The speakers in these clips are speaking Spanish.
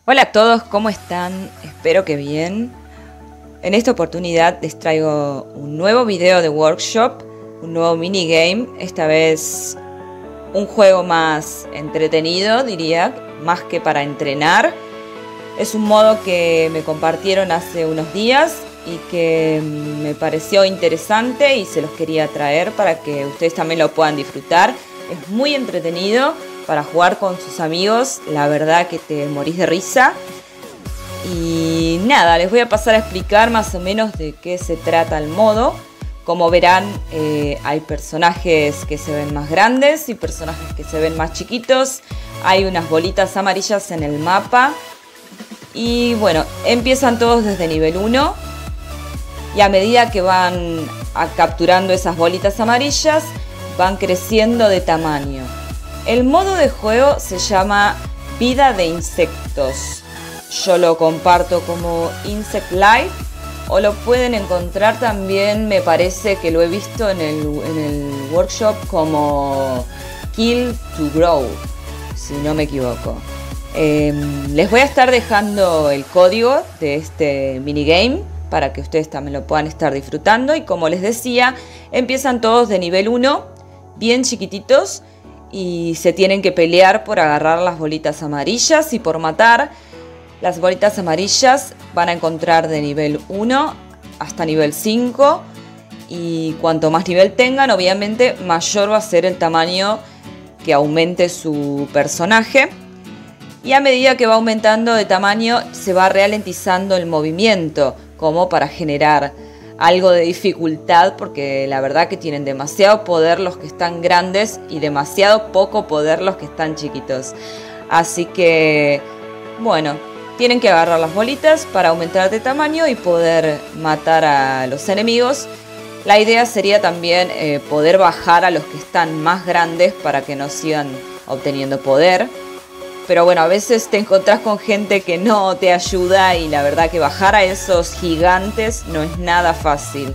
Hola a todos, ¿cómo están? Espero que bien. En esta oportunidad les traigo un nuevo video de workshop, un nuevo minigame, esta vez un juego más entretenido, diría, más que para entrenar. Es un modo que me compartieron hace unos días y que me pareció interesante y se los quería traer para que ustedes también lo puedan disfrutar. Es muy entretenido para jugar con sus amigos, la verdad que te morís de risa. Y nada, les voy a pasar a explicar más o menos de qué se trata el modo. Como verán, hay personajes que se ven más grandes y personajes que se ven más chiquitos. Hay unas bolitas amarillas en el mapa. Y bueno, empiezan todos desde nivel 1. Y a medida que van capturando esas bolitas amarillas, van creciendo de tamaño. El modo de juego se llama Vida de Insectos. Yo lo comparto como Insect Life, o lo pueden encontrar también, me parece que lo he visto en el workshop como Kill to Grow, si no me equivoco. Les voy a estar dejando el código de este minigame para que ustedes también lo puedan estar disfrutando. Y como les decía, empiezan todos de nivel 1, bien chiquititos, y se tienen que pelear por agarrar las bolitas amarillas y por matar. Las bolitas amarillas van a encontrar de nivel 1 hasta nivel 5. Y cuanto más nivel tengan, obviamente mayor va a ser el tamaño que aumente su personaje. Y a medida que va aumentando de tamaño, se va ralentizando el movimiento, como para generar algo de dificultad, porque la verdad que tienen demasiado poder los que están grandes y demasiado poco poder los que están chiquitos. Así que, bueno, tienen que agarrar las bolitas para aumentar de tamaño y poder matar a los enemigos. La idea sería también poder bajar a los que están más grandes para que no sigan obteniendo poder. Pero bueno, a veces te encontrás con gente que no te ayuda y la verdad que bajar a esos gigantes no es nada fácil.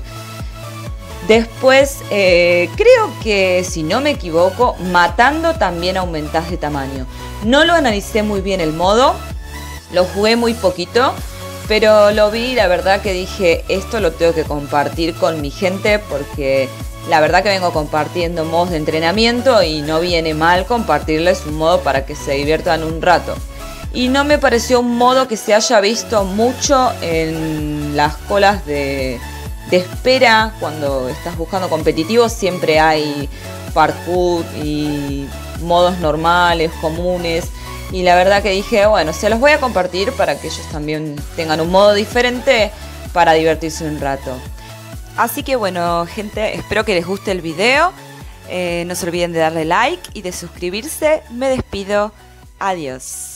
Después, creo que si no me equivoco, matando también aumentás de tamaño. No lo analicé muy bien el modo, lo jugué muy poquito, pero lo vi y la verdad que dije, esto lo tengo que compartir con mi gente porque la verdad que vengo compartiendo modos de entrenamiento y no viene mal compartirles un modo para que se diviertan un rato. Y no me pareció un modo que se haya visto mucho en las colas de espera. Cuando estás buscando competitivos siempre hay parkour y modos normales, comunes. Y la verdad que dije, bueno, se los voy a compartir para que ellos también tengan un modo diferente para divertirse un rato. Así que bueno, gente, espero que les guste el video. No se olviden de darle like y de suscribirse. Me despido. Adiós.